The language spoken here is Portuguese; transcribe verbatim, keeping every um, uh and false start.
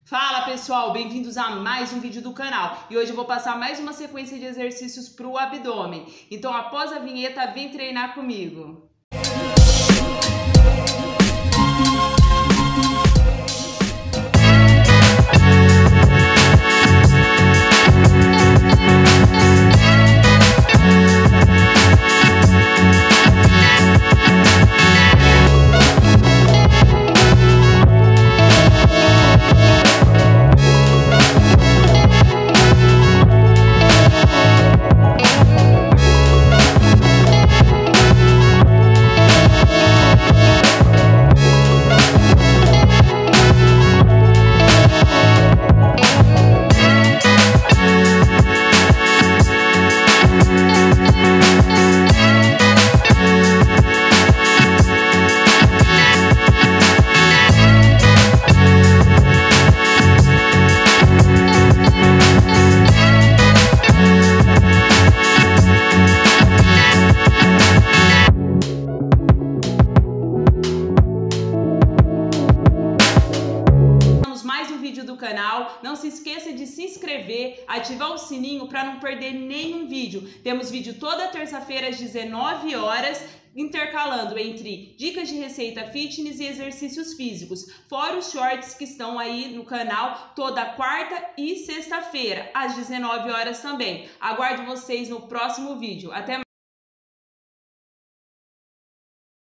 Fala pessoal, bem-vindos a mais um vídeo do canal. E hoje eu vou passar mais uma sequência de exercícios para o abdômen. Então após a vinheta, vem treinar comigo. Do canal, não se esqueça de se inscrever, ativar o sininho para não perder nenhum vídeo. Temos vídeo toda terça-feira às dezenove horas, intercalando entre dicas de receita fitness e exercícios físicos, fora os shorts que estão aí no canal toda quarta e sexta-feira às dezenove horas também. Aguardo vocês no próximo vídeo. Até mais!